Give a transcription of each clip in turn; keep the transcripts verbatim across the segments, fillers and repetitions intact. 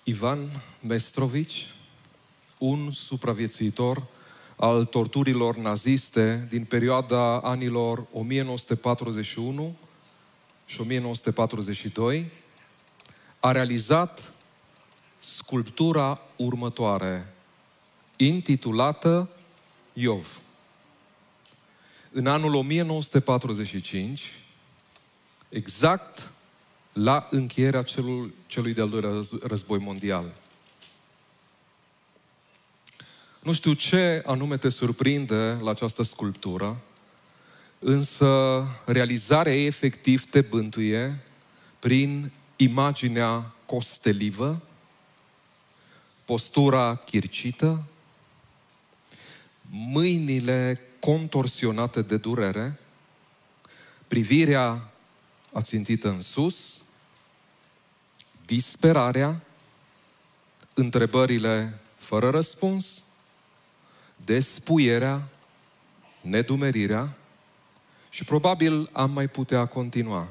Ivan Mestrovici, un supraviețuitor al torturilor naziste din perioada anilor o mie nouă sute patruzeci și unu și o mie nouă sute patruzeci și doi, a realizat sculptura următoare, intitulată Iov. În anul o mie nouă sute patruzeci și cinci, exact la încheierea celui, celui de-al doilea război mondial. Nu știu ce anume te surprinde la această sculptură, însă realizarea ei efectiv te bântuie prin imaginea costelivă, postura chircită, mâinile contorsionate de durere, privirea ațintită în sus, disperarea, întrebările fără răspuns, despuierea, nedumerirea și probabil am mai putea continua.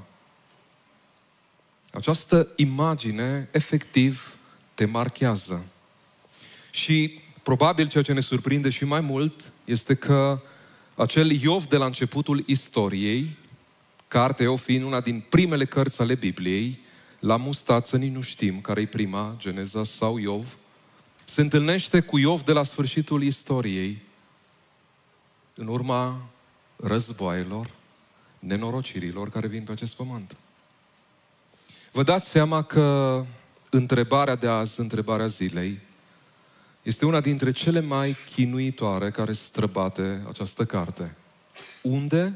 Această imagine efectiv te marchează. Și probabil ceea ce ne surprinde și mai mult este că acel Iov de la începutul istoriei, cartea Iov fiind una din primele cărți ale Bibliei, la mustață nici nu știm care-i prima, Geneza sau Iov, se întâlnește cu Iov de la sfârșitul istoriei, în urma războaielor, nenorocirilor care vin pe acest pământ. Vă dați seama că întrebarea de azi, întrebarea zilei, este una dintre cele mai chinuitoare care străbate această carte. Unde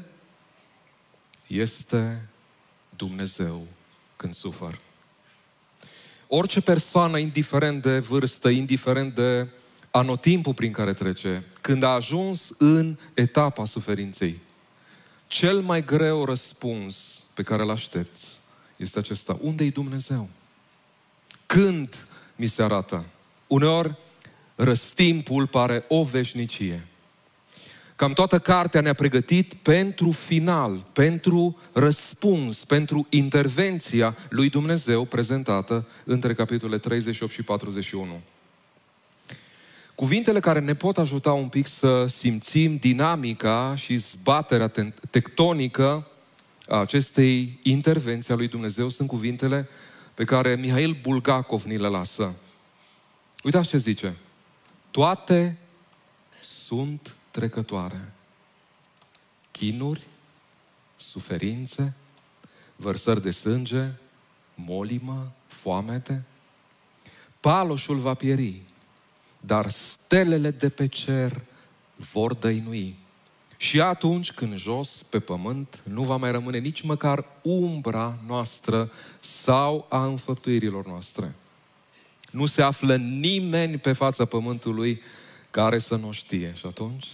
este Dumnezeu când sufăr? Orice persoană, indiferent de vârstă, indiferent de anotimpul prin care trece, când a ajuns în etapa suferinței, cel mai greu răspuns pe care îl aștepți este acesta. Unde-i Dumnezeu? Când mi se arată? Uneori, răstimpul pare o veșnicie. Cam toată cartea ne-a pregătit pentru final, pentru răspuns, pentru intervenția lui Dumnezeu prezentată între capitolele treizeci și opt și patruzeci și unu. Cuvintele care ne pot ajuta un pic să simțim dinamica și zbaterea tectonică a acestei intervenții a lui Dumnezeu sunt cuvintele pe care Mihail Bulgakov ni le lasă. Uitați ce zice. Toate sunt trecătoare. Chinuri, suferințe, vărsări de sânge, molimă, foamete. Paloșul va pieri, dar stelele de pe cer vor dăinui. Și atunci când jos pe pământ nu va mai rămâne nici măcar umbra noastră sau a înfăptuirilor noastre. Nu se află nimeni pe fața pământului care să nu știe. Și atunci,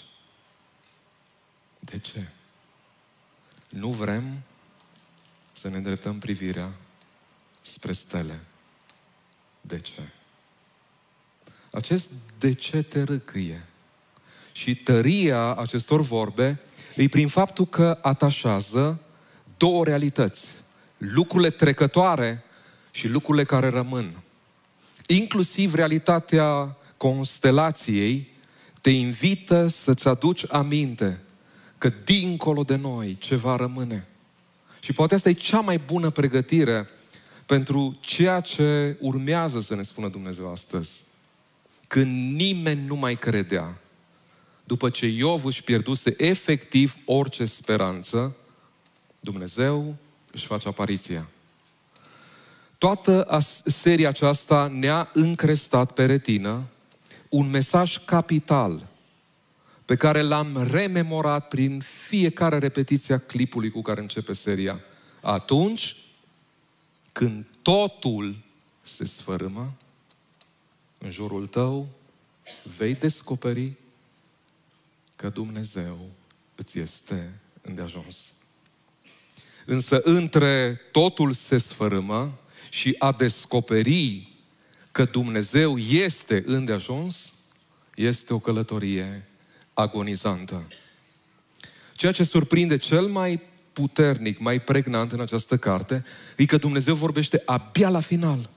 de ce? Nu vrem să ne îndreptăm privirea spre stele. De ce? Acest de ce te râcâie. Și tăria acestor vorbe e prin faptul că atașează două realități. Lucrurile trecătoare și lucrurile care rămân. Inclusiv realitatea constelației te invită să-ți aduci aminte că dincolo de noi ceva rămâne. Și poate asta e cea mai bună pregătire pentru ceea ce urmează să ne spună Dumnezeu astăzi. Când nimeni nu mai credea, după ce Iov își pierduse efectiv orice speranță, Dumnezeu își face apariția. Toată seria aceasta ne-a încrestat pe retină un mesaj capital pe care l-am rememorat prin fiecare repetiție a clipului cu care începe seria. Atunci când totul se sfărâmă, în jurul tău vei descoperi că Dumnezeu îți este îndeajuns. Însă între totul se sfărâmă și a descoperi că Dumnezeu este îndeajuns, este o călătorie agonizantă. Ceea ce surprinde cel mai puternic, mai pregnant în această carte, e că Dumnezeu vorbește abia la final.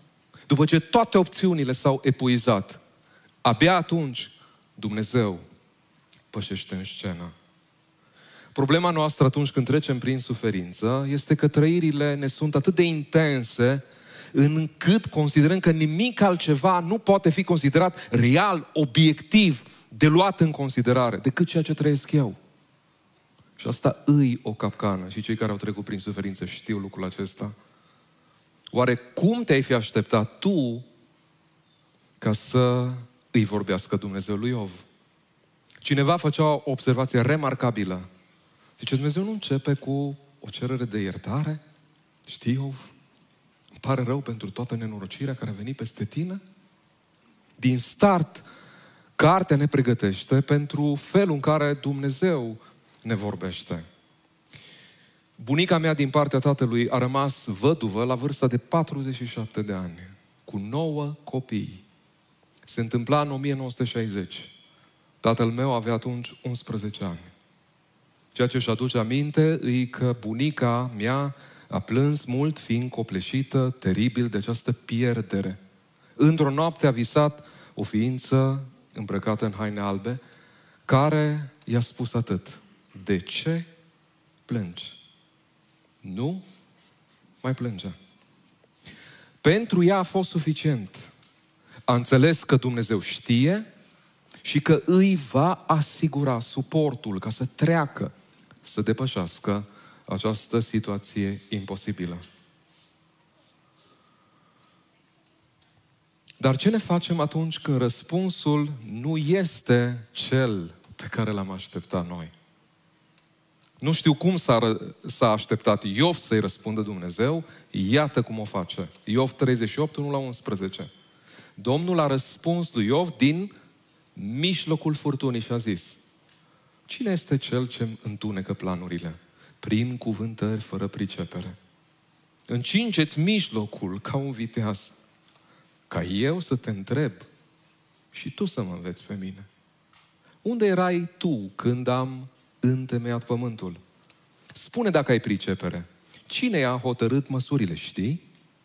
după ce toate opțiunile s-au epuizat, abia atunci Dumnezeu pășește în scenă. Problema noastră atunci când trecem prin suferință este că trăirile ne sunt atât de intense încât considerăm că nimic altceva nu poate fi considerat real, obiectiv, de luat în considerare decât ceea ce trăiesc eu. Și asta îi o capcană. Și cei care au trecut prin suferință știu lucrul acesta. Oare cum te-ai fi așteptat tu ca să îi vorbească Dumnezeu lui Iov? Cineva făcea o observație remarcabilă. Zice, Dumnezeu nu începe cu o cerere de iertare? Știi, Iov? Îmi pare rău pentru toată nenorocirea care a venit peste tine? Din start, cartea ne pregătește pentru felul în care Dumnezeu ne vorbește. Bunica mea din partea tatălui a rămas văduvă la vârsta de patruzeci și șapte de ani, cu nouă copii. Se întâmpla în o mie nouă sute șaizeci. Tatăl meu avea atunci unsprezece ani. Ceea ce își aduce aminte e că bunica mea a plâns mult fiind copleșită teribil de această pierdere. Într-o noapte a visat o ființă îmbrăcată în haine albe care i-a spus atât. De ce plângi? Nu mai plânge. Pentru ea a fost suficient. A înțeles că Dumnezeu știe și că îi va asigura suportul ca să treacă, să depășească această situație imposibilă. Dar ce ne facem atunci când răspunsul nu este cel pe care l-am așteptat noi? Nu știu cum s-a, s-a așteptat Iov să-i răspundă Dumnezeu, iată cum o face. Iov treizeci și opt, unu la unsprezece. Domnul a răspuns lui Iov din mijlocul furtunii și a zis: cine este cel ce întunecă planurile? Prin cuvântări fără pricepere. Încingeți mijlocul ca un viteaz, ca eu să te întreb și tu să mă înveți pe mine. Unde erai tu când am întemeiat pământul? Spune dacă ai pricepere. Cine i-a hotărât măsurile, știi?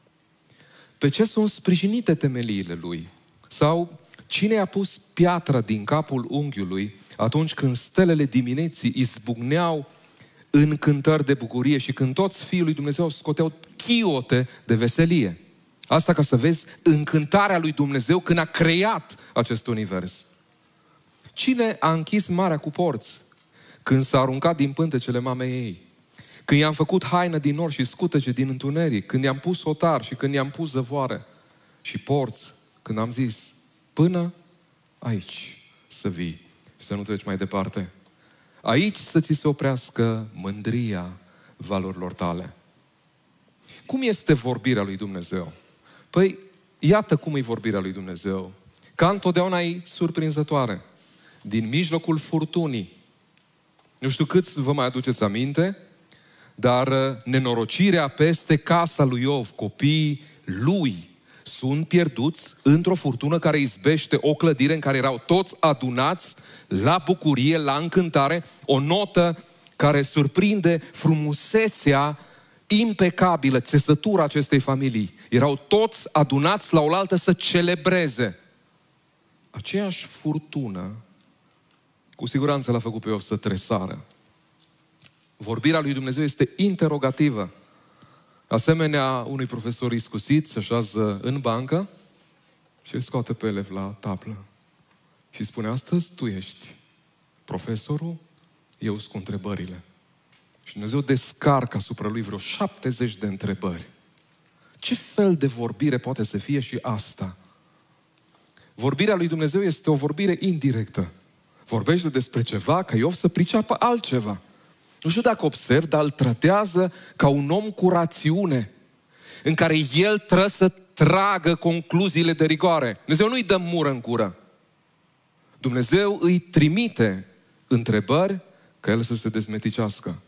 Pe ce sunt sprijinite temeliile lui? Sau cine i-a pus piatra din capul unghiului atunci când stelele dimineții izbucneau în cântări de bucurie și când toți fiii lui Dumnezeu scoteau chiote de veselie? Asta ca să vezi încântarea lui Dumnezeu când a creat acest univers. Cine a închis marea cu porți când s-a aruncat din pântecele mamei ei? Când i-am făcut haină din nor și scutece din întuneric, când i-am pus otar și când i-am pus zăvoare și porți, când am zis, până aici să vii și să nu treci mai departe. Aici să ți se oprească mândria valorilor tale. Cum este vorbirea lui Dumnezeu? Păi, iată cum e vorbirea lui Dumnezeu. Ca întotdeauna e surprinzătoare. Din mijlocul furtunii. Nu știu câți vă mai aduceți aminte, dar nenorocirea peste casa lui Iov, copiii lui, sunt pierduți într-o furtună care izbește o clădire în care erau toți adunați la bucurie, la încântare, o notă care surprinde frumusețea impecabilă, țesătura acestei familii. Erau toți adunați la oaltă să celebreze. Aceeași furtună cu siguranță l-a făcut pe Iov să tresară. Vorbirea lui Dumnezeu este interogativă. Asemenea, unui profesor iscusit se așează în bancă și îl scoate pe elev la tablă. Și spune, astăzi tu ești profesorul, eu sunt cu întrebările. Și Dumnezeu descarcă asupra lui vreo șaptezeci de întrebări. Ce fel de vorbire poate să fie și asta? Vorbirea lui Dumnezeu este o vorbire indirectă. Vorbește despre ceva ca Iov să priceapă altceva. Nu știu dacă observ, dar îl tratează ca un om cu rațiune, în care el trebuie să tragă concluziile de rigoare. Dumnezeu nu-i dă mură în gură. Dumnezeu îi trimite întrebări ca el să se dezmeticească.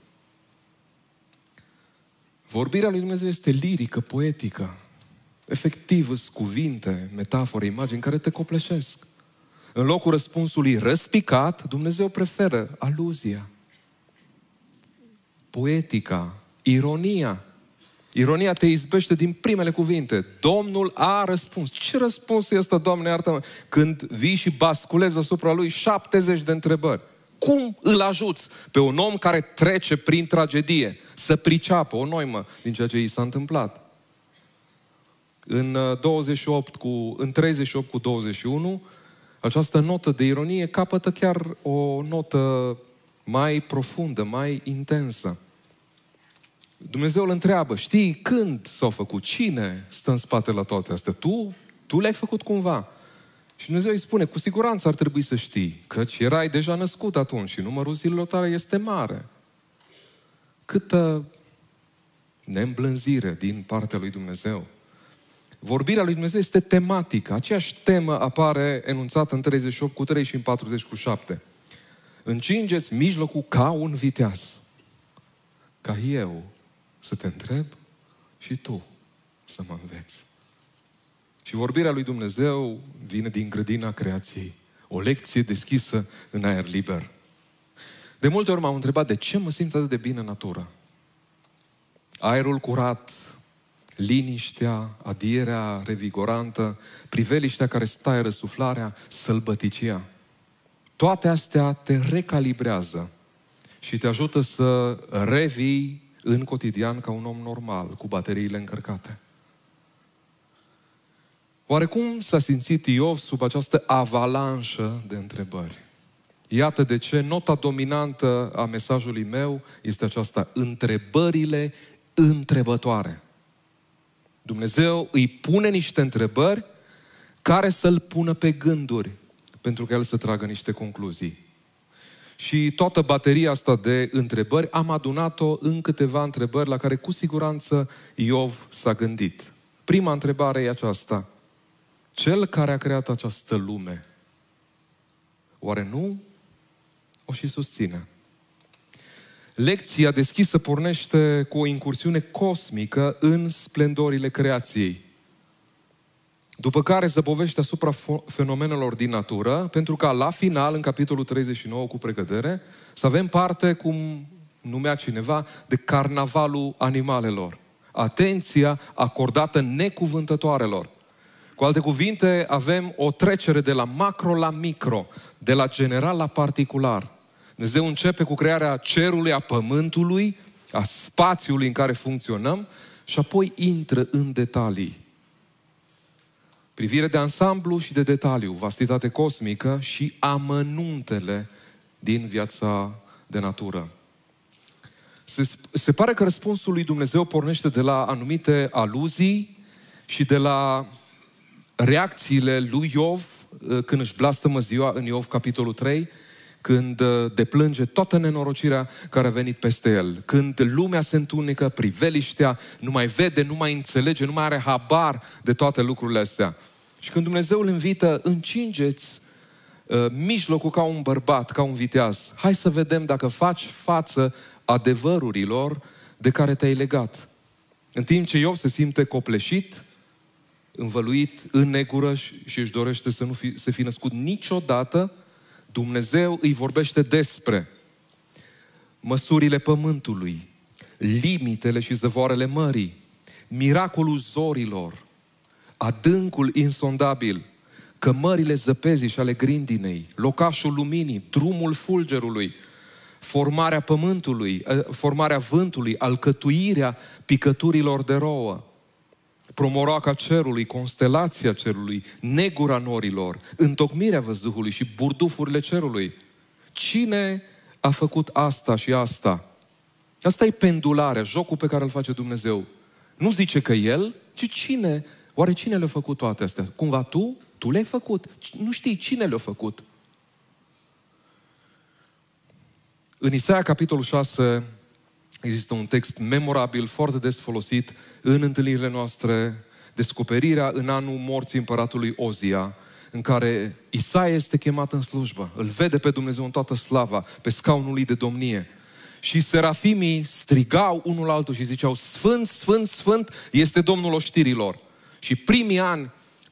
Vorbirea lui Dumnezeu este lirică, poetică. Efectiv, sunt cuvinte, metafore, imagini care te copleșesc. În locul răspunsului răspicat, Dumnezeu preferă aluzia, poetica, ironia. Ironia te izbește din primele cuvinte. Domnul a răspuns. Ce răspuns este, Doamne, iartă-mă? Când vii și basculezi asupra lui șaptezeci de întrebări. Cum îl ajuți pe un om care trece prin tragedie să priceapă o noimă din ceea ce i s-a întâmplat? În, douăzeci și opt cu, în treizeci și opt cu douăzeci și unu, această notă de ironie capătă chiar o notă mai profundă, mai intensă. Dumnezeu îl întreabă, știi când s-au făcut? Cine stă în spate la toate astea? Tu? Tu le-ai făcut cumva? Și Dumnezeu îi spune, cu siguranță ar trebui să știi, căci erai deja născut atunci și numărul zilelor tale este mare. Câtă neîmblânzire din partea lui Dumnezeu. Vorbirea lui Dumnezeu este tematică. Aceeași temă apare enunțată în treizeci și opt cu trei și în patruzeci cu șapte. Încingeți mijlocul ca un viteaz. Ca eu să te întreb și tu să mă înveți. Și vorbirea lui Dumnezeu vine din grădina creației. O lecție deschisă în aer liber. De multe ori m-am întrebat de ce mă simt atât de bine în natură. Aerul curat, liniștea, adierea revigorantă, priveliștea care stai răsuflarea, sălbăticia. Toate astea te recalibrează și te ajută să revii în cotidian ca un om normal, cu bateriile încărcate. Oare cum s-a simțit Iov sub această avalanșă de întrebări? Iată de ce nota dominantă a mesajului meu este aceasta: întrebările întrebătoare. Dumnezeu îi pune niște întrebări care să-l pună pe gânduri, pentru că el să tragă niște concluzii. Și toată bateria asta de întrebări am adunat-o în câteva întrebări la care cu siguranță Iov s-a gândit. Prima întrebare e aceasta: Cel care a creat această lume, oare nu o și susține? Lecția deschisă pornește cu o incursiune cosmică în splendorile creației, după care zăbovește asupra fenomenelor din natură, pentru ca la final, în capitolul treizeci și nouă, cu precădere, să avem parte, cum numea cineva, de carnavalul animalelor. Atenția acordată necuvântătoarelor. Cu alte cuvinte, avem o trecere de la macro la micro, de la general la particular. Dumnezeu începe cu crearea cerului, a pământului, a spațiului în care funcționăm și apoi intră în detalii. Privire de ansamblu și de detaliu, vastitate cosmică și amănuntele din viața de natură. Se, se pare că răspunsul lui Dumnezeu pornește de la anumite aluzii și de la reacțiile lui Iov când își blastămă ziua în Iov capitolul trei, când deplânge toată nenorocirea care a venit peste el, când lumea se întunecă, priveliștea nu mai vede, nu mai înțelege, nu mai are habar de toate lucrurile astea. Și când Dumnezeu îl invită, încingeți uh, mijlocul ca un bărbat, ca un viteaz. Hai să vedem dacă faci față adevărurilor de care te-ai legat. În timp ce Iov se simte copleșit, învăluit în negură și își dorește să nu fi, să fi născut niciodată, Dumnezeu îi vorbește despre măsurile pământului, limitele și zăvoarele mării, miracolul zorilor, adâncul insondabil, cămările zăpezii și ale grindinei, locașul luminii, drumul fulgerului, formarea pământului, formarea vântului, alcătuirea picăturilor de rouă, promoroaca cerului, constelația cerului, negura norilor, întocmirea văzduhului și burdufurile cerului. Cine a făcut asta și asta? Asta e pendularea, jocul pe care îl face Dumnezeu. Nu zice că El, ci cine? Oare cine le-a făcut toate astea? Cumva tu? Tu le-ai făcut? Nu știi cine le-a făcut? În Isaia, capitolul șase, există un text memorabil, foarte des folosit în întâlnirile noastre, descoperirea în anul morții împăratului Ozia, în care Isaia este chemat în slujbă. Îl vede pe Dumnezeu în toată slava, pe scaunul lui de domnie. Și serafimii strigau unul altul și ziceau: Sfânt, Sfânt, Sfânt este Domnul oștirilor. Și primii ani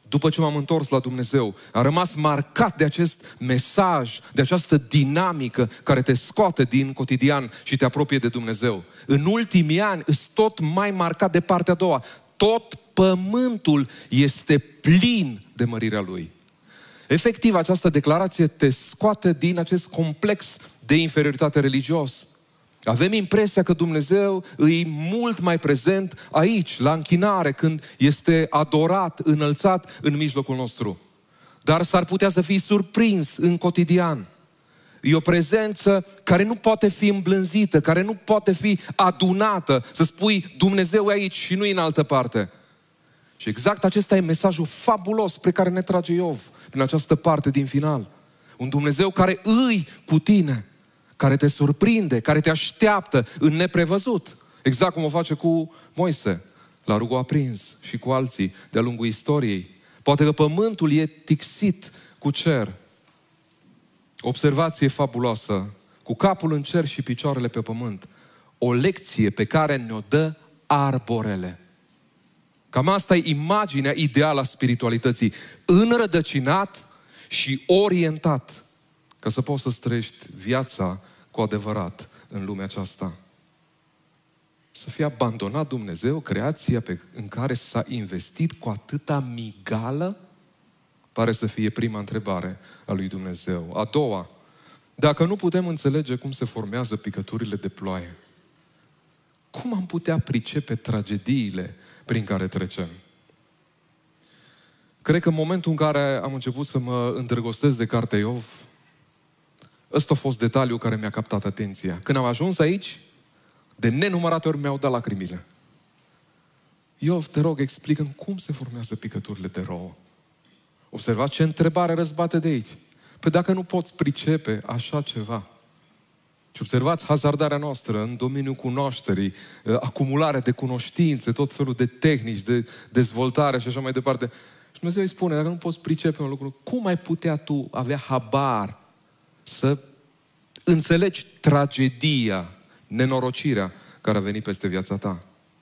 după ce m-am întors la Dumnezeu, am rămas marcat de acest mesaj, de această dinamică care te scoate din cotidian și te apropie de Dumnezeu. În ultimii ani îs tot mai marcat de partea a doua. Tot pământul este plin de mărirea Lui. Efectiv, această declarație te scoate din acest complex de inferioritate religios. Avem impresia că Dumnezeu îi mult mai prezent aici, la închinare, când este adorat, înălțat în mijlocul nostru. Dar s-ar putea să fii surprins în cotidian. E o prezență care nu poate fi îmblânzită, care nu poate fi adunată, să spui Dumnezeu e aici și nu în altă parte. Și exact acesta e mesajul fabulos pe care ne trage Iov în această parte din final. Un Dumnezeu care îi cu tine, care te surprinde, care te așteaptă în neprevăzut. Exact cum o face cu Moise, la rugul aprins și cu alții de-a lungul istoriei. Poate că pământul e tixit cu cer. Observație fabuloasă, cu capul în cer și picioarele pe pământ. O lecție pe care ne-o dă arborele. Cam asta e imaginea ideală a spiritualității. Înrădăcinat și orientat ca să poți să trăiești viața cu adevărat în lumea aceasta. Să fie abandonat Dumnezeu, creația pe, în care s-a investit cu atâta migală, pare să fie prima întrebare a lui Dumnezeu. A doua, dacă nu putem înțelege cum se formează picăturile de ploaie, cum am putea pricepe tragediile prin care trecem? Cred că în momentul în care am început să mă îndrăgostesc de cartea Iov, ăsta a fost detaliul care mi-a captat atenția. Când am ajuns aici, de nenumărate ori mi-au dat lacrimile. Iov, te rog, explică-mi cum se formează picăturile de rouă. Observați ce întrebare răzbate de aici. Păi dacă nu poți pricepe așa ceva. Și observați hazardarea noastră în domeniul cunoașterii, acumularea de cunoștințe, tot felul de tehnici, de dezvoltare și așa mai departe. Și Dumnezeu îi spune, dacă nu poți pricepe un lucru, cum ai putea tu avea habar să înțelegi tragedia, nenorocirea care a venit peste viața ta?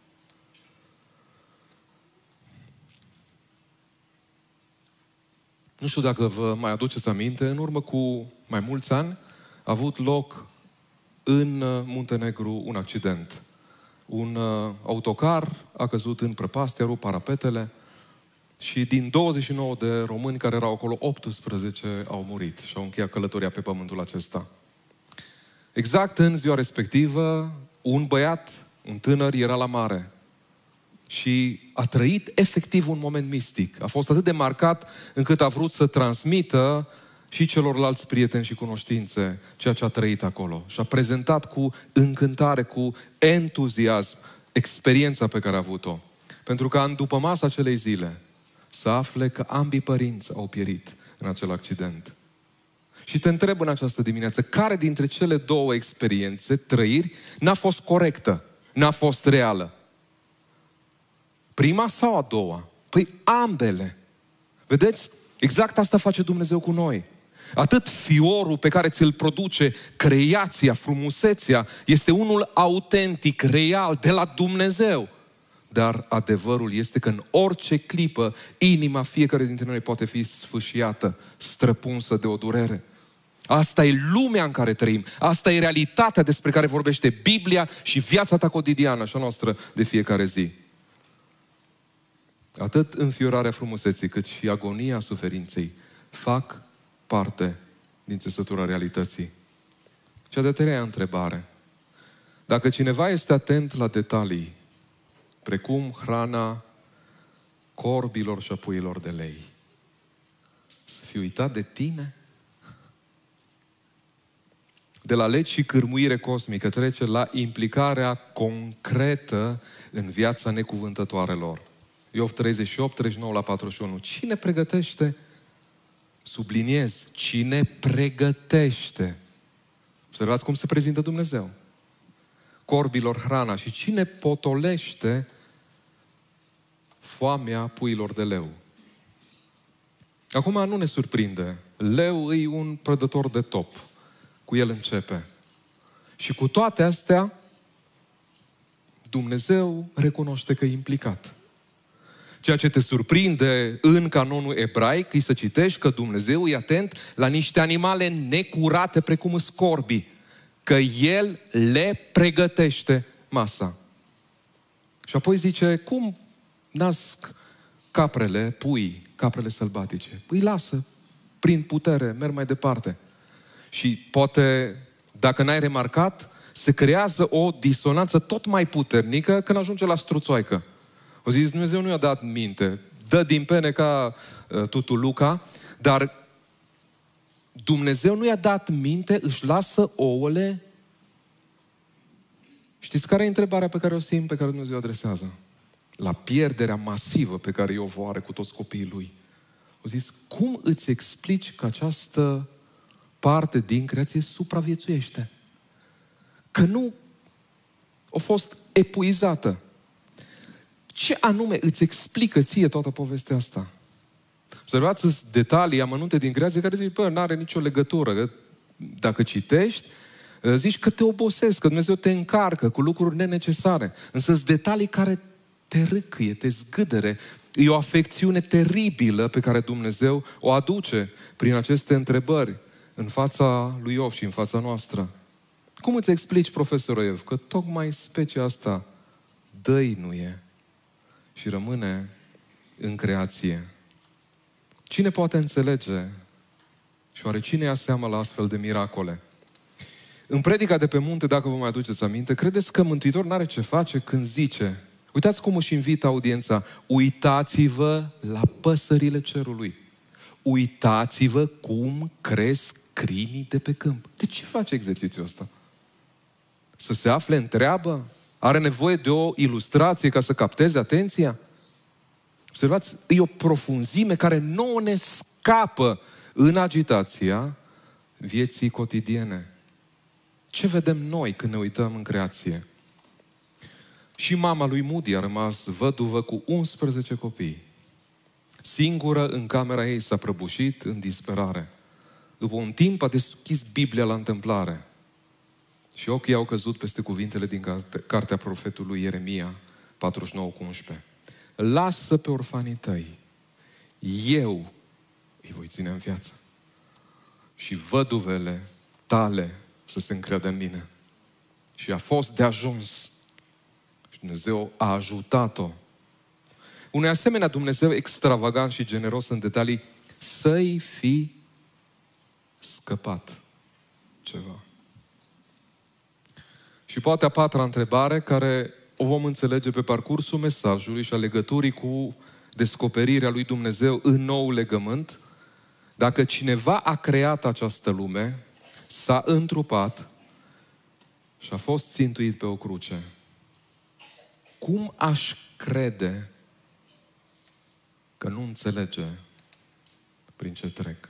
Nu știu dacă vă mai aduceți aminte, în urmă cu mai mulți ani a avut loc în Muntenegru un accident. Un autocar a căzut în prăpastie, a rupt parapetele și din douăzeci și nouă de români care erau acolo, optsprezece au murit și au încheiat călătoria pe pământul acesta. Exact în ziua respectivă, un băiat, un tânăr, era la mare și a trăit efectiv un moment mistic. A fost atât de marcat încât a vrut să transmită și celorlalți prieteni și cunoștințe ceea ce a trăit acolo. Și a prezentat cu încântare, cu entuziasm experiența pe care a avut-o. Pentru că în după masa acelei zile să afle că ambii părinți au pierit în acel accident. Și te întreb în această dimineață, care dintre cele două experiențe, trăiri, n-a fost corectă, n-a fost reală? Prima sau a doua? Păi ambele. Vedeți? Exact asta face Dumnezeu cu noi. Atât fiorul pe care ți-l produce creația, frumusețea, este unul autentic, real, de la Dumnezeu. Dar adevărul este că în orice clipă, inima fiecare dintre noi poate fi sfâșiată, străpunsă de o durere. Asta e lumea în care trăim. Asta e realitatea despre care vorbește Biblia și viața ta cotidiană, așa noastră, de fiecare zi. Atât înfiorarea frumuseții, cât și agonia suferinței fac parte din țesătura realității. Cea de-a treia întrebare. Dacă cineva este atent la detalii, precum hrana corbilor și a puiilor de lei, să fi uitat de tine? De la legi și cârmuire cosmică trece la implicarea concretă în viața necuvântătoarelor. Iov treizeci și opt, treizeci și nouă la patruzeci și unu. Cine pregătește? Subliniez, cine pregătește? Observați cum se prezintă Dumnezeu. Corbilor hrana și cine potolește foamea puiilor de leu. Acum nu ne surprinde. Leu e un prădător de top. Cu el începe. Și cu toate astea, Dumnezeu recunoaște că e implicat. Ceea ce te surprinde în canonul ebraic e să citești că Dumnezeu e atent la niște animale necurate precum scorbii, că El le pregătește masa. Și apoi zice, cum nasc caprele, pui, caprele sălbatice? Îi lasă prin putere, merg mai departe. Și poate, dacă n-ai remarcat, se creează o disonanță tot mai puternică când ajunge la struțoaică. O zis, Dumnezeu nu i-a dat minte, dă din pene ca uh, tutul Luca, dar Dumnezeu nu i-a dat minte, își lasă ouăle. Știți care e întrebarea pe care o simt, pe care Dumnezeu o adresează? La pierderea masivă pe care Iov o are cu toți copiii lui. O zis, cum îți explici că această parte din creație supraviețuiește? Că nu a fost epuizată. Ce anume îți explică ție toată povestea asta? Observați detalii, amănunte din creație care zici, bă, n-are nicio legătură. Dacă citești, zici că te obosesc, că Dumnezeu te încarcă cu lucruri nenecesare. Însă sunt detalii care te râcâie, te zgâdere. E o afecțiune teribilă pe care Dumnezeu o aduce prin aceste întrebări în fața lui Iov și în fața noastră. Cum îți explici, profesor Iov, că tocmai specia asta dăinuie și rămâne în creație? Cine poate înțelege și oare cine ia seama la astfel de miracole? În predica de pe munte, dacă vă mai aduceți aminte, credeți că Mântuitor n-are ce face când zice, uitați cum își invită audiența, uitați-vă la păsările cerului. Uitați-vă cum cresc crinii de pe câmp. De ce face exercițiul ăsta? Să se afle în treabă? Are nevoie de o ilustrație ca să capteze atenția? Observați, e o profunzime care nouă ne scapă în agitația vieții cotidiene. Ce vedem noi când ne uităm în creație? Și mama lui Moody a rămas văduvă cu unsprezece copii. Singură în camera ei s-a prăbușit în disperare. După un timp a deschis Biblia la întâmplare. Și ochii au căzut peste cuvintele din carte, cartea profetului Ieremia patruzeci și nouă cu unsprezece. Lasă pe orfanii tăi, eu îi voi ține în viață. Și văduvele tale să se încreadă în mine. Și a fost de ajuns. Și Dumnezeu a ajutat-o. Unui asemenea Dumnezeu extravagant și generos în detalii, să-i fi scăpat ceva. Și poate a patra întrebare, care o vom înțelege pe parcursul mesajului și a legăturii cu descoperirea lui Dumnezeu în nou legământ. Dacă cineva a creat această lume, s-a întrupat și a fost țintuit pe o cruce, cum aș crede că nu înțelege prin ce trec?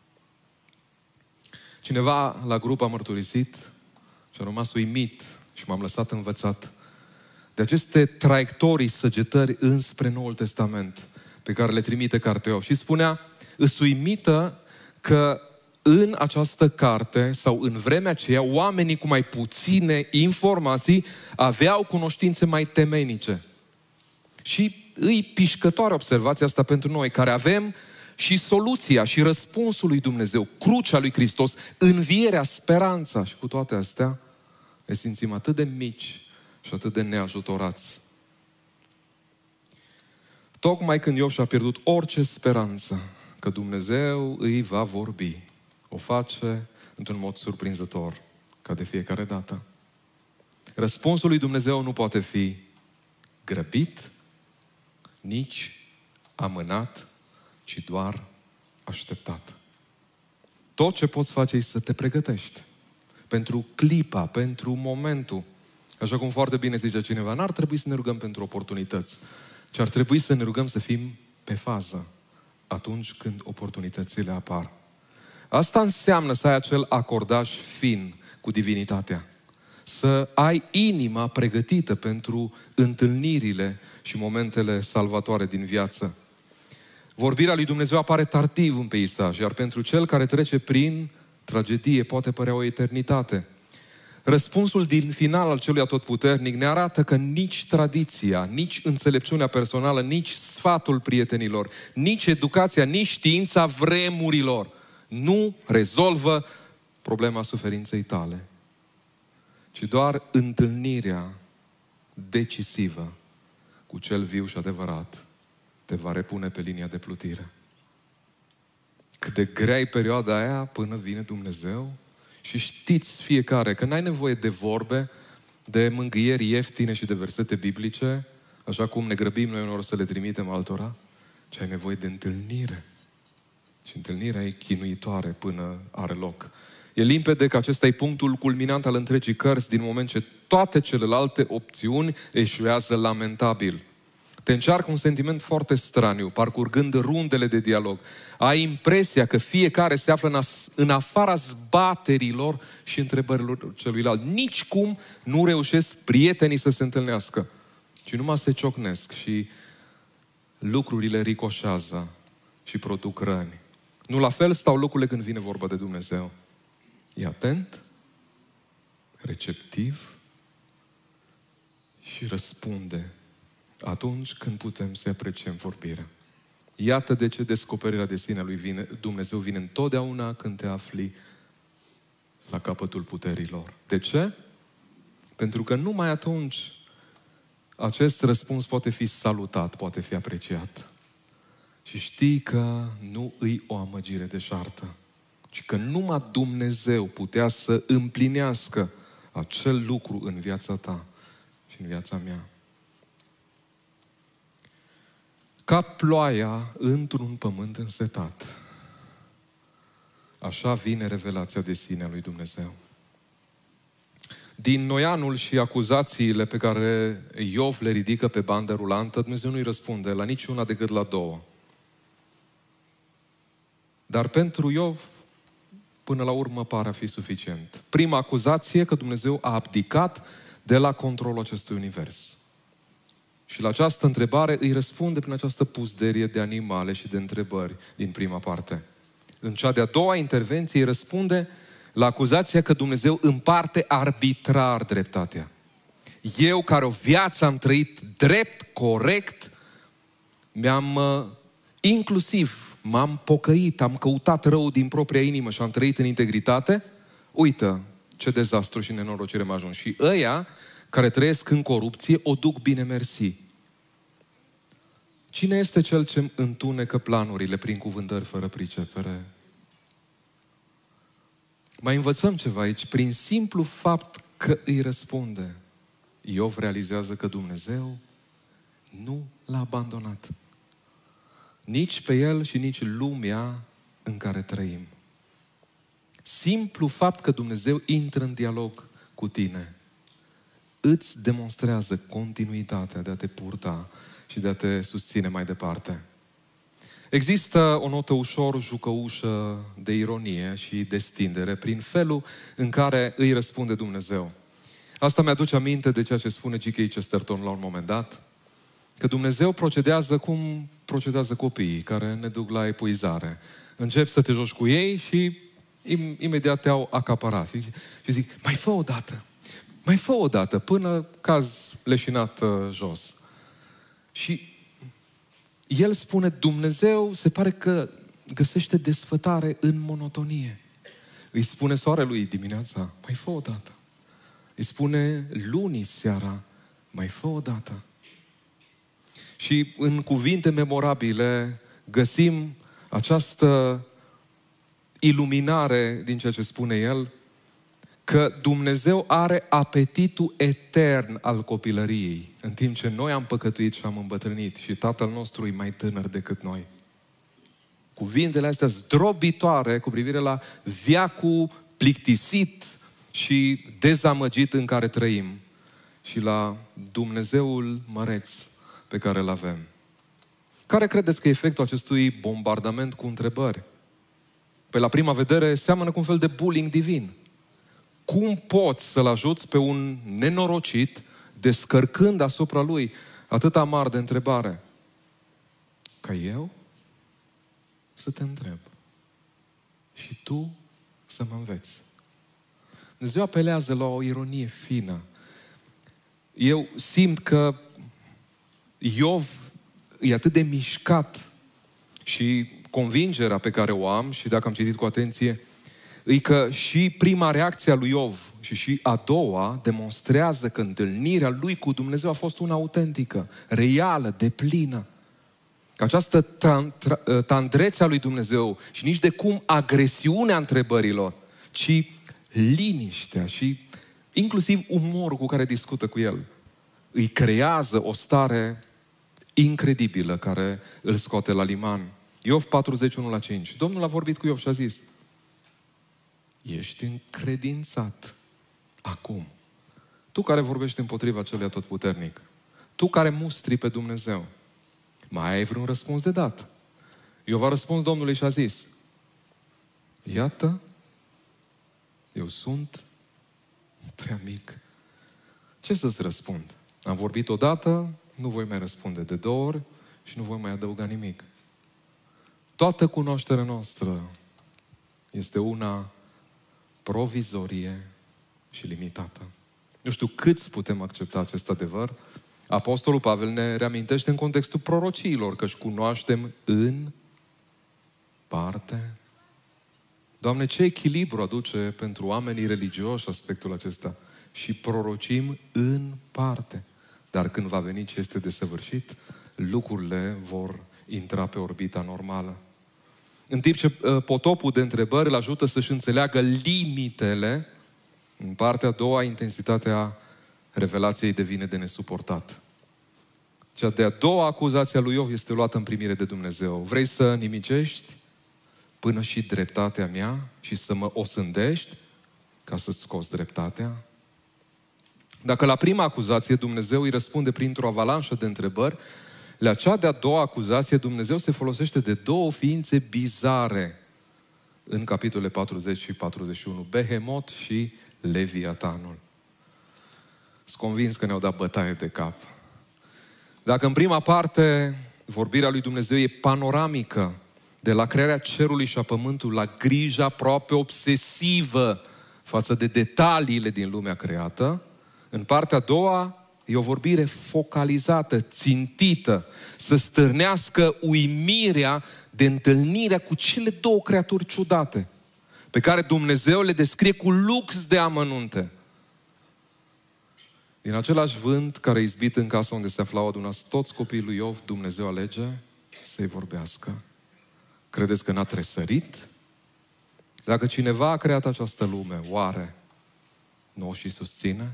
Cineva la grup a mărturisit și a rămas uimit și m-am lăsat învățat de aceste traiectorii, săgetări înspre Noul Testament pe care le trimite cartea Iov. Și spunea, îs uimită că în această carte sau în vremea aceea oamenii cu mai puține informații aveau cunoștințe mai temeinice. Și îi pișcătoare observația asta pentru noi, care avem și soluția și răspunsul lui Dumnezeu, crucea lui Hristos, învierea, speranța. Și cu toate astea ne simțim atât de mici și atât de neajutorați. Tocmai când Iov și-a pierdut orice speranță că Dumnezeu îi va vorbi, o face într-un mod surprinzător, ca de fiecare dată. Răspunsul lui Dumnezeu nu poate fi grăbit, nici amânat, ci doar așteptat. Tot ce poți face e să te pregătești pentru clipa, pentru momentul. Așa cum foarte bine zice cineva, n-ar trebui să ne rugăm pentru oportunități, ci ar trebui să ne rugăm să fim pe fază atunci când oportunitățile apar. Asta înseamnă să ai acel acordaj fin cu divinitatea. Să ai inima pregătită pentru întâlnirile și momentele salvatoare din viață. Vorbirea lui Dumnezeu apare tardiv în peisaj, iar pentru cel care trece prin tragedie poate părea o eternitate. Răspunsul din final al celui atotputernic ne arată că nici tradiția, nici înțelepciunea personală, nici sfatul prietenilor, nici educația, nici știința vremurilor nu rezolvă problema suferinței tale, ci doar întâlnirea decisivă cu cel viu și adevărat te va repune pe linia de plutire. Cât de grea e perioada aia până vine Dumnezeu. Și știți fiecare că n-ai nevoie de vorbe, de mângâieri ieftine și de versete biblice, așa cum ne grăbim noi uneori să le trimitem altora, ci ai nevoie de întâlnire. Și întâlnirea e chinuitoare până are loc. E limpede că acesta e punctul culminant al întregii cărți, din moment ce toate celelalte opțiuni eșuează lamentabil. Te încearcă un sentiment foarte straniu, parcurgând rundele de dialog. Ai impresia că fiecare se află în, as- în afara zbaterilor și întrebărilor celuilalt. Nici cum nu reușesc prietenii să se întâlnească, ci numai se ciocnesc și lucrurile ricoșează și produc răni. Nu la fel stau lucrurile când vine vorba de Dumnezeu. E atent, receptiv și răspunde atunci când putem să apreciem vorbirea. Iată de ce descoperirea de sine lui vine, Dumnezeu vine întotdeauna când te afli la capătul puterilor. De ce? Pentru că numai atunci acest răspuns poate fi salutat, poate fi apreciat. Și știi că nu îi o amăgire deșartă, ci că numai Dumnezeu putea să împlinească acel lucru în viața ta și în viața mea. Ca ploaia într-un pământ însetat, așa vine revelația de sine a lui Dumnezeu. Din noianul și acuzațiile pe care Iov le ridică pe bandă rulantă, Dumnezeu nu-i răspunde la niciuna decât la două. Dar pentru Iov, până la urmă, pare a fi suficient. Prima acuzație, că Dumnezeu a abdicat de la controlul acestui univers. Și la această întrebare îi răspunde prin această puzderie de animale și de întrebări din prima parte. În cea de-a doua intervenție îi răspunde la acuzația că Dumnezeu împarte arbitrar dreptatea. Eu, care o viață am trăit drept, corect, mi-am, inclusiv, m-am pocăit, am căutat rău din propria inimă și am trăit în integritate, uită ce dezastru și nenorocire m-a ajuns. Și ăia care trăiesc în corupție o duc bine mersi. Cine este cel ce întunecă planurile prin cuvântări fără pricepere? Mai învățăm ceva aici. Prin simplu fapt că îi răspunde, Iov realizează că Dumnezeu nu l-a abandonat. Nici pe el și nici lumea în care trăim. Simplu fapt că Dumnezeu intră în dialog cu tine îți demonstrează continuitatea de a te purta și de a te susține mai departe. Există o notă ușor jucăușă de ironie și destindere prin felul în care îi răspunde Dumnezeu. Asta mi-aduce aminte de ceea ce spune G K Chesterton la un moment dat, că Dumnezeu procedează cum procedează copiii care ne duc la epuizare. Începi să te joci cu ei și im- imediat te-au acaparat. Și, și zic, mai fă o dată, mai fă o dată, până caz leșinat uh, jos. Și el spune, Dumnezeu se pare că găsește desfătare în monotonie. Îi spune soarelui dimineața, mai fă o dată. Îi spune lunii seara, mai fă o dată. Și în cuvinte memorabile găsim această iluminare din ceea ce spune el, că Dumnezeu are apetitul etern al copilăriei, în timp ce noi am păcătuit și am îmbătrânit și Tatăl nostru e mai tânăr decât noi. Cuvintele astea zdrobitoare cu privire la veacul plictisit și dezamăgit în care trăim și la Dumnezeul măreț pe care îl avem. Care credeți că e efectul acestui bombardament cu întrebări? Păi la prima vedere seamănă cu un fel de bullying divin. Cum poți să-l ajuți pe un nenorocit descărcând asupra lui atâta mare de întrebare? Ca eu să te întreb și tu să mă înveți. Dumnezeu apelează la o ironie fină. Eu simt că Iov e atât de mișcat și convingerea pe care o am, și dacă am citit cu atenție, e că și prima reacție a lui Iov și și a doua demonstrează că întâlnirea lui cu Dumnezeu a fost una autentică, reală, deplină. Că această tandrețe a lui Dumnezeu și nici de cum agresiunea întrebărilor, ci liniștea și inclusiv umorul cu care discută cu el, îi creează o stare incredibilă care îl scoate la liman. Iov patruzeci, unu la cinci. Domnul a vorbit cu Iov și a zis: ești încredințat acum. Tu care vorbești împotriva celui atotputernic, tu care mustri pe Dumnezeu, mai ai vreun răspuns de dat? Iov a răspuns Domnului și a zis: iată, eu sunt prea mic. Ce să-ți răspund? Am vorbit odată, nu voi mai răspunde de două ori și nu voi mai adăuga nimic. Toată cunoașterea noastră este una provizorie și limitată. Nu știu câți putem accepta acest adevăr. Apostolul Pavel ne reamintește în contextul prorociilor că își cunoaștem în parte. Doamne, ce echilibru aduce pentru oamenii religioși aspectul acesta. Și prorocim în parte. Dar când va veni ce este desăvârșit, lucrurile vor intra pe orbita normală. În timp ce potopul de întrebări îl ajută să-și înțeleagă limitele, în partea a doua, intensitatea revelației devine de nesuportat. Cea de-a doua acuzație a lui Iov este luată în primire de Dumnezeu. Vrei să nimicești până și dreptatea mea și să mă osândești ca să-ți scoți dreptatea? Dacă la prima acuzație Dumnezeu îi răspunde printr-o avalanșă de întrebări, la cea de-a doua acuzație Dumnezeu se folosește de două ființe bizare în capitolele patruzeci și patruzeci și unu, Behemot și Leviatanul. Sunt convins că ne-au dat bătaie de cap. Dacă în prima parte vorbirea lui Dumnezeu e panoramică, de la crearea cerului și a pământului la grija aproape obsesivă față de detaliile din lumea creată, în partea a doua e o vorbire focalizată, țintită, să stârnească uimirea de întâlnirea cu cele două creaturi ciudate, pe care Dumnezeu le descrie cu lux de amănunte. Din același vânt care izbit în casa unde se aflau adunați toți copiii lui Iov, Dumnezeu alege să-i vorbească. Credeți că n-a tresărit? Dacă cineva a creat această lume, oare nu o și susține?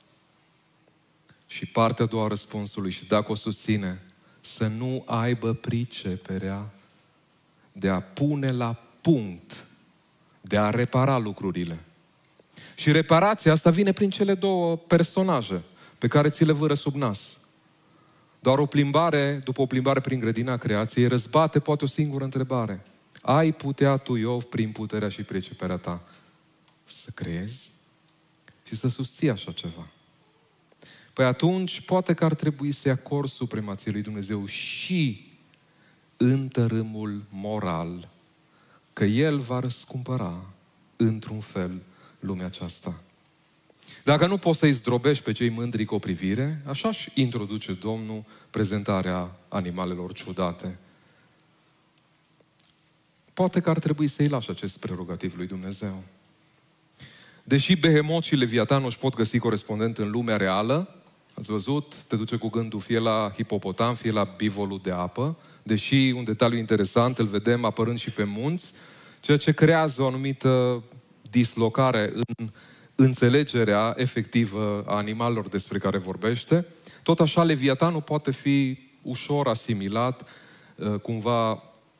Și partea a doua a răspunsului, și dacă o susține, să nu aibă priceperea de a pune la punct, de a repara lucrurile. Și reparația asta vine prin cele două personaje pe care ți le vâră sub nas. Doar o plimbare, după o plimbare prin grădina creației, răzbate poate o singură întrebare. Ai putea tu, Iov, prin puterea și priceperea ta, să creezi și să susții așa ceva? Păi atunci, poate că ar trebui să-i acord supremației lui Dumnezeu și în tărâmul moral, că El va răscumpăra într-un fel lumea aceasta. Dacă nu poți să-i zdrobești pe cei mândri cu o privire, așa-și introduce Domnul prezentarea animalelor ciudate. Poate că ar trebui să-i lași acest prerogativ lui Dumnezeu. Deși Behemot și Leviatanul își pot găsi corespondent în lumea reală, ați văzut, te duce cu gândul fie la hipopotam, fie la bivolul de apă, deși un detaliu interesant îl vedem apărând și pe munți, ceea ce creează o anumită dislocare în înțelegerea efectivă a animalelor despre care vorbește. Tot așa, Leviatanul poate fi ușor asimilat cumva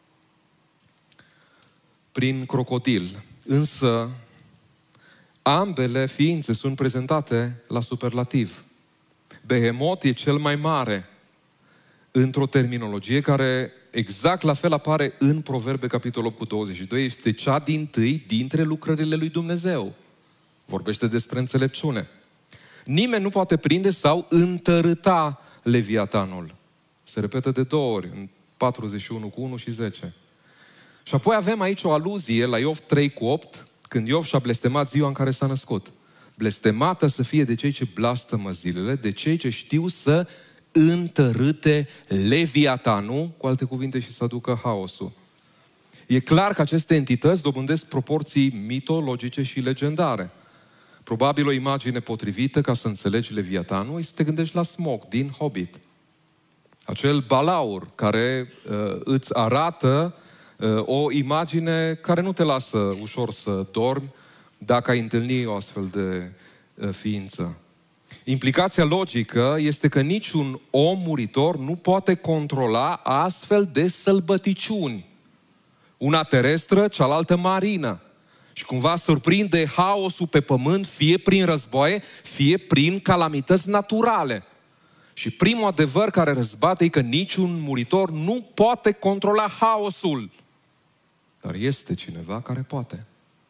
prin crocodil. Însă, ambele ființe sunt prezentate la superlativ. Behemot e cel mai mare într-o terminologie care exact la fel apare în Proverbe, capitolul opt cu douăzeci și doi, este cea dintâi dintre lucrările lui Dumnezeu. Vorbește despre înțelepciune. Nimeni nu poate prinde sau întărâta Leviatanul. Se repetă de două ori, în patruzeci și unu cu unu și zece. Și apoi avem aici o aluzie la Iov trei cu opt, când Iov și-a blestemat ziua în care s-a născut. blestemată să fie de cei ce blastămă zilele, de cei ce știu să întărâte Leviatanul, cu alte cuvinte, și să aducă haosul. E clar că aceste entități dobândesc proporții mitologice și legendare. Probabil o imagine potrivită ca să înțelegi Leviatanul este să te gândești la Smaug din Hobbit. Acel balaur care uh, îți arată uh, o imagine care nu te lasă ușor să dormi dacă ai întâlni o astfel de uh, ființă. Implicația logică este că niciun om muritor nu poate controla astfel de sălbăticiuni. Una terestră, cealaltă marină. Și cumva surprinde haosul pe pământ, fie prin războaie, fie prin calamități naturale. Și primul adevăr care răzbate e că niciun muritor nu poate controla haosul. Dar este cineva care poate.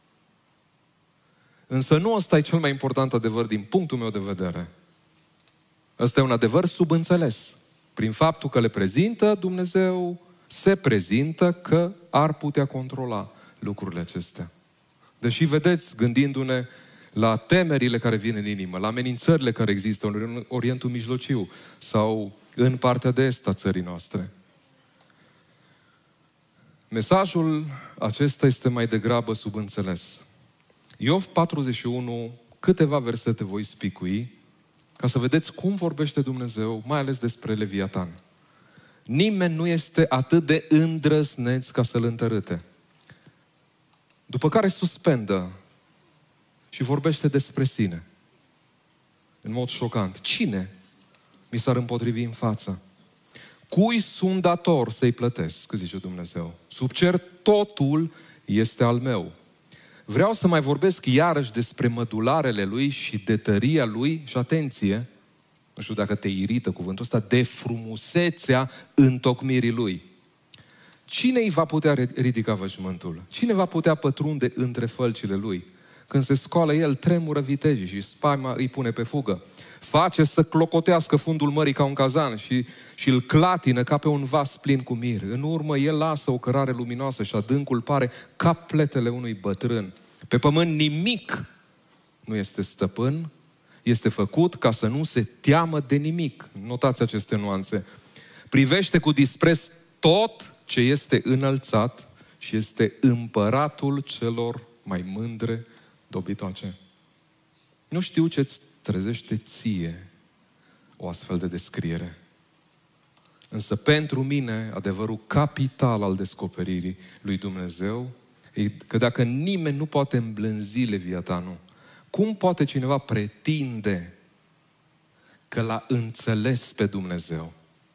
Însă nu ăsta e cel mai important adevăr din punctul meu de vedere. Ăsta e un adevăr subînțeles. Prin faptul că le prezintă, Dumnezeu se prezintă că ar putea controla lucrurile acestea. Deși, vedeți, gândindu-ne la temerile care vin în inimă, la amenințările care există în Orientul Mijlociu sau în partea de est a țării noastre. Mesajul acesta este mai degrabă subînțeles. Iov patruzeci și unu, câteva versete voi spicui, ca să vedeți cum vorbește Dumnezeu, mai ales despre Leviatan. Nimeni nu este atât de îndrăzneț ca să-l întărâte. După care suspendă și vorbește despre sine. În mod șocant. Cine mi s-ar împotrivi în față? Cui sunt dator să-i plătesc, zice Dumnezeu. Sub cer totul este al meu. Vreau să mai vorbesc iarăși despre mădularele lui și de tăria lui și atenție, nu știu dacă te irită cuvântul ăsta, de frumusețea întocmirii lui. Cine îi va putea ridica veșmântul? Cine va putea pătrunde între fălcile lui? Când se scoală el, tremură vitejii și spaima îi pune pe fugă. Face să clocotească fundul mării ca un cazan și, și îl clatină ca pe un vas plin cu mir. În urmă, el lasă o cărare luminoasă și adâncul pare ca pletele unui bătrân. Pe pământ nimic nu este stăpân, este făcut ca să nu se teamă de nimic. Notați aceste nuanțe. Privește cu dispreț tot ce este înălțat și este împăratul celor mai mândre dobitoace. Nu știu ce-ți trezește ție o astfel de descriere. Însă pentru mine, adevărul capital al descoperirii lui Dumnezeu e că dacă nimeni nu poate îmblânzi Leviatanul, cum poate cineva pretinde că l-a înțeles pe Dumnezeu?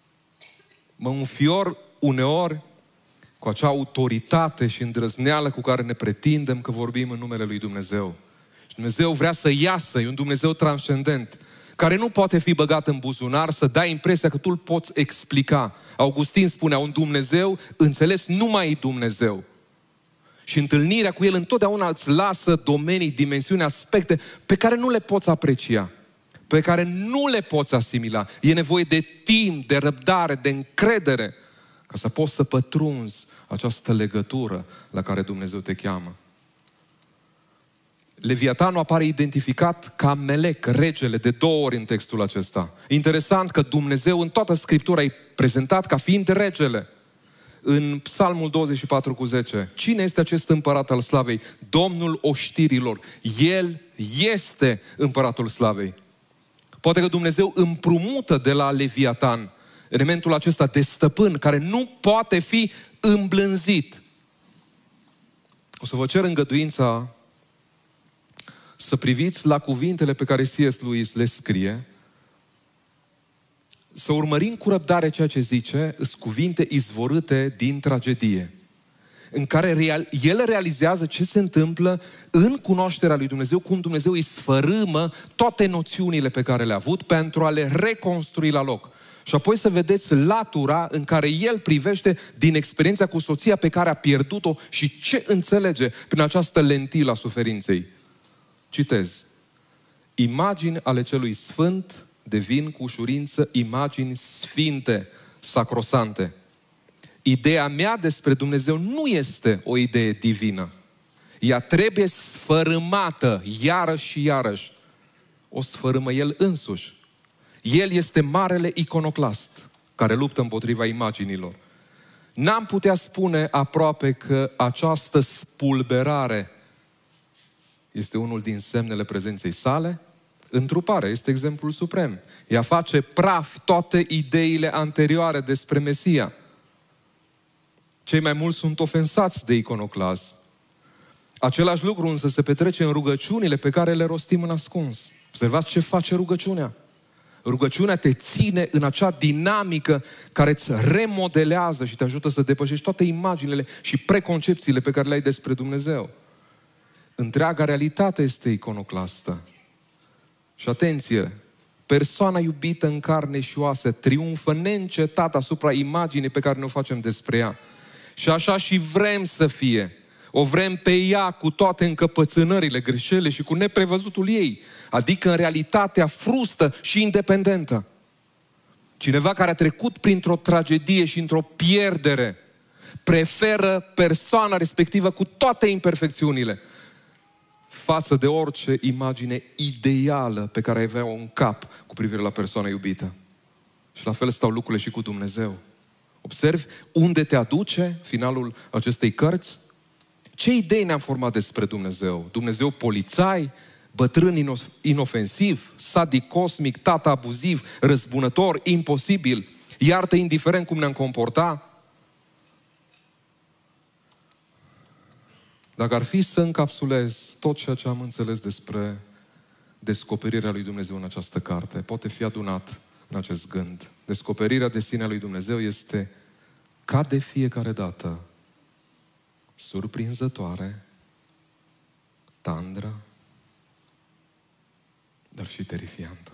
Mă înfior uneori cu acea autoritate și îndrăzneală cu care ne pretindem că vorbim în numele lui Dumnezeu. Și Dumnezeu vrea să iasă, e un Dumnezeu transcendent, care nu poate fi băgat în buzunar, să dai impresia că tu îl poți explica. Augustin spunea, un Dumnezeu înțeles nu mai e Dumnezeu. Și întâlnirea cu El întotdeauna îți lasă domenii, dimensiuni, aspecte pe care nu le poți aprecia, pe care nu le poți asimila. E nevoie de timp, de răbdare, de încredere, ca să poți să pătrunzi această legătură la care Dumnezeu te cheamă. Leviatanul apare identificat ca Melec, regele, de două ori în textul acesta. Interesant că Dumnezeu în toată Scriptura e prezentat ca fiind regele. În Psalmul douăzeci și patru cu zece, cine este acest împărat al slavei? Domnul oștirilor. El este împăratul slavei. Poate că Dumnezeu împrumută de la Leviatan elementul acesta de stăpân care nu poate fi îmblânzit. O să vă cer îngăduința să priviți la cuvintele pe care C S Lewis le scrie, să urmărim cu răbdare ceea ce zice, sunt cuvinte izvorâte din tragedie, în care real, el realizează ce se întâmplă în cunoașterea lui Dumnezeu, cum Dumnezeu îi sfărâmă toate noțiunile pe care le-a avut pentru a le reconstrui la loc. Și apoi să vedeți latura în care el privește din experiența cu soția pe care a pierdut-o și ce înțelege prin această lentilă a suferinței. Citez. Imagini ale celui sfânt devin cu ușurință imagini sfinte, sacrosante. Ideea mea despre Dumnezeu nu este o idee divină. Ea trebuie sfărâmată iarăși și iarăși. o sfărâmă El însuși. El este marele iconoclast care luptă împotriva imaginilor. N-am putea spune aproape că această spulberare este unul din semnele prezenței sale. Întruparea este exemplul suprem. Ea face praf toate ideile anterioare despre Mesia. Cei mai mulți sunt ofensați de iconoclasm. Același lucru însă se petrece în rugăciunile pe care le rostim în ascuns. Observați ce face rugăciunea. Rugăciunea te ține în acea dinamică care îți remodelează și te ajută să depășești toate imaginile și preconcepțiile pe care le ai despre Dumnezeu. Întreaga realitate este iconoclastă. Și atenție, persoana iubită în carne și oase triumfă neîncetat asupra imaginii pe care ne-o facem despre ea. Și așa și vrem să fie. O vrem pe ea cu toate încăpățânările, greșelile și cu neprevăzutul ei. Adică în realitatea frustă și independentă. Cineva care a trecut printr-o tragedie și într-o pierdere preferă persoana respectivă cu toate imperfecțiunile față de orice imagine ideală pe care ai avea-o în cap cu privire la persoana iubită. Și la fel stau lucrurile și cu Dumnezeu. Observi unde te aduce finalul acestei cărți? Ce idei ne-am format despre Dumnezeu? Dumnezeu polițai, bătrân inofensiv, sadic cosmic, tată abuziv, răzbunător, imposibil, iartă indiferent cum ne-am comportat? Dacă ar fi să încapsulez tot ceea ce am înțeles despre descoperirea lui Dumnezeu în această carte, poate fi adunat în acest gând. Descoperirea de sine a lui Dumnezeu este, ca de fiecare dată, surprinzătoare, tandră, dar și terifiantă.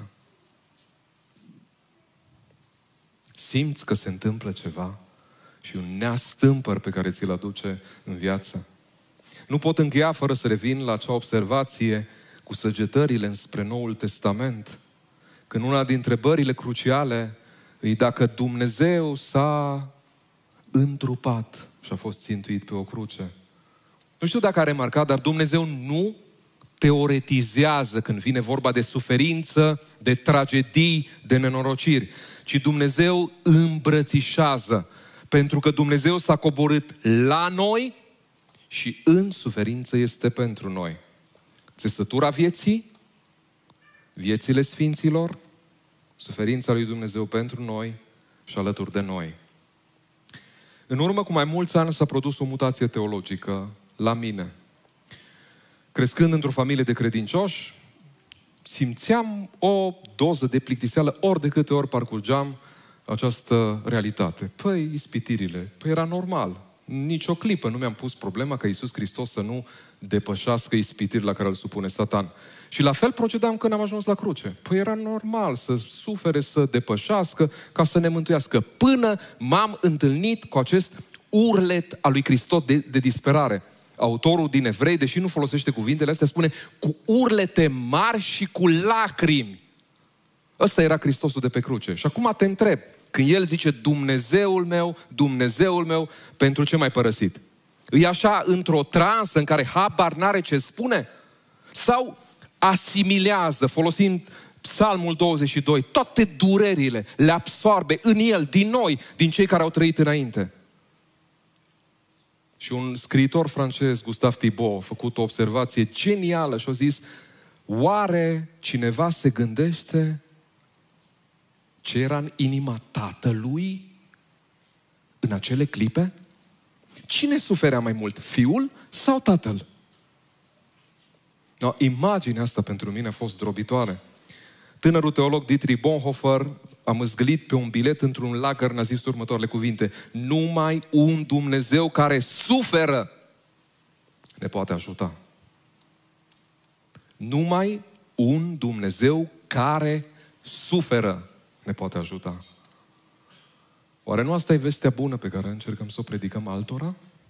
Simți că se întâmplă ceva și un neastâmpăr pe care ți-l aduce în viață. Nu pot încheia fără să revin la acea observație cu săgetările înspre Noul Testament, când una dintre întrebările cruciale e dacă Dumnezeu s-a întrupat și a fost țintuit pe o cruce. Nu știu dacă a remarcat, dar Dumnezeu nu teoretizează când vine vorba de suferință, de tragedii, de nenorociri, ci Dumnezeu îmbrățișează, pentru că Dumnezeu s-a coborât la noi și în suferință este pentru noi. Țesătura vieții, viețile sfinților, suferința lui Dumnezeu pentru noi și alături de noi. În urmă cu mai mulți ani s-a produs o mutație teologică la mine. Crescând într-o familie de credincioși, simțeam o doză de plictiseală ori de câte ori parcurgeam această realitate. Păi, ispitirile, păi era normal. Nici o clipă nu mi-am pus problema ca Iisus Hristos să nu depășească ispitirile la care îl supune Satan. Și la fel procedam când am ajuns la cruce. Păi era normal să sufere, să depășească, ca să ne mântuiască. Până m-am întâlnit cu acest urlet al lui Hristos de, de disperare. Autorul din Evrei, deși nu folosește cuvintele astea, spune cu urlete mari și cu lacrimi. Ăsta era Hristosul de pe cruce. Și acum te întreb, când El zice Dumnezeul meu, Dumnezeul meu, pentru ce m-ai părăsit? E așa într-o transă în care habar n-are ce spune? Sau asimilează, folosind Psalmul douăzeci și doi, toate durerile le absorbe în El, din noi, din cei care au trăit înainte? Și un scriitor francez, Gustave Thiebaut, a făcut o observație genială și a zis: oare cineva se gândește ce era în inima tatălui în acele clipe? Cine suferea mai mult, fiul sau tatăl? No, imaginea asta pentru mine a fost zdrobitoare. Tânărul teolog Dietrich Bonhoeffer a măzgălit pe un bilet într-un lagăr nazist următoarele cuvinte: numai un Dumnezeu care suferă ne poate ajuta. Numai un Dumnezeu care suferă ne poate ajuta. Oare nu asta e vestea bună pe care încercăm să o predicăm altora?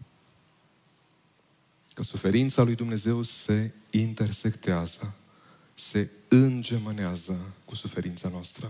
Că suferința lui Dumnezeu se intersectează, se îngemânează cu suferința noastră.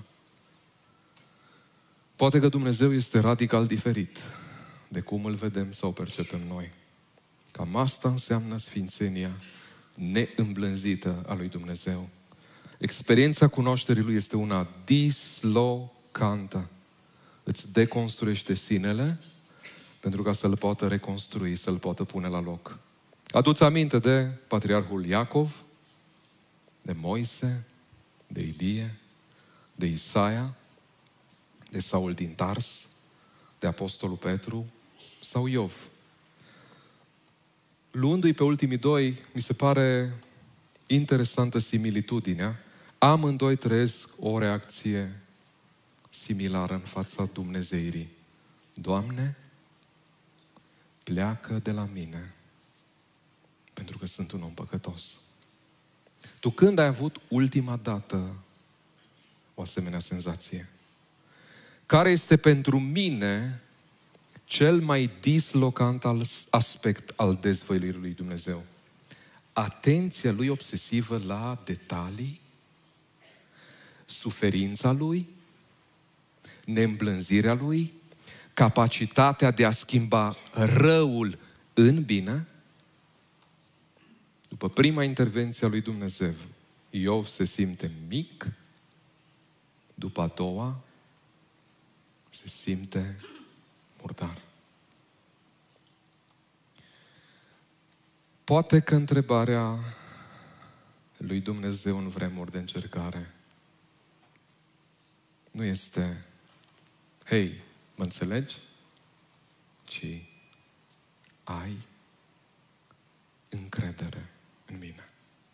Poate că Dumnezeu este radical diferit de cum îl vedem sau percepem noi. Cam asta înseamnă sfințenia neîmblânzită a lui Dumnezeu. Experiența cunoașterii Lui este una dislocantă. Îți deconstruiește sinele pentru ca să-l poată reconstrui, să-l poată pune la loc. Adu-ți aminte de patriarhul Iacov, de Moise, de Ilie, de Isaia, de Saul din Tars, de Apostolul Petru sau Iov. Luându-i pe ultimii doi, mi se pare interesantă similitudinea. Amândoi trăiesc o reacție similară în fața Dumnezeirii. Doamne, pleacă de la mine, pentru că sunt un om păcătos. Tu când ai avut ultima dată o asemenea senzație? Care este pentru mine cel mai dislocant aspect al dezvăluirii lui Dumnezeu? Atenția lui obsesivă la detalii? Suferința lui? Neîmblânzirea lui? Capacitatea de a schimba răul în bine? După prima intervenție a lui Dumnezeu, Iov se simte mic, după a doua, se simte murdar. Poate că întrebarea lui Dumnezeu în vremuri de încercare nu este, hei, mă înțelegi? Ci ai încredere în mine.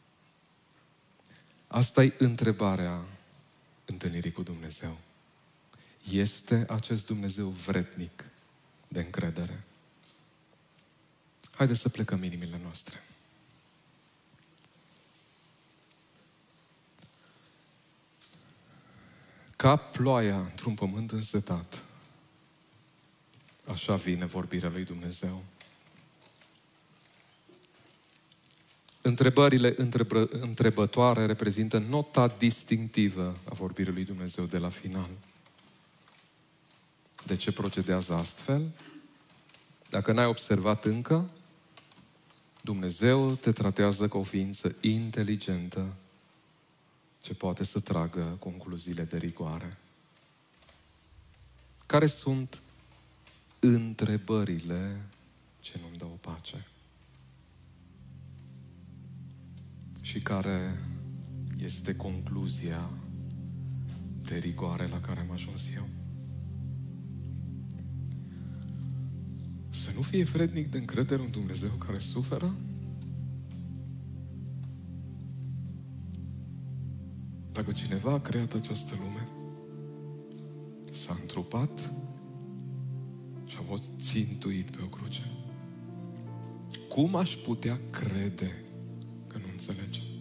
Asta e întrebarea întâlnirii cu Dumnezeu. Este acest Dumnezeu vrednic de încredere? Haideți să plecăm inimile noastre. Ca ploaia într-un pământ însetat, așa vine vorbirea lui Dumnezeu. Întrebările întrebă, întrebătoare reprezintă nota distinctivă a vorbirii lui Dumnezeu de la final. De ce procedează astfel? Dacă n-ai observat încă, Dumnezeu te tratează ca o ființă inteligentă ce poate să tragă concluziile de rigoare. Care sunt întrebările ce nu-mi dau pace? Și care este concluzia de rigoare la care am ajuns eu? Să nu fie vrednic de încredere un Dumnezeu care suferă? Dacă cineva a creat această lume, s-a întrupat și a fost țintuit pe o cruce, cum aș putea crede că nu înțelege?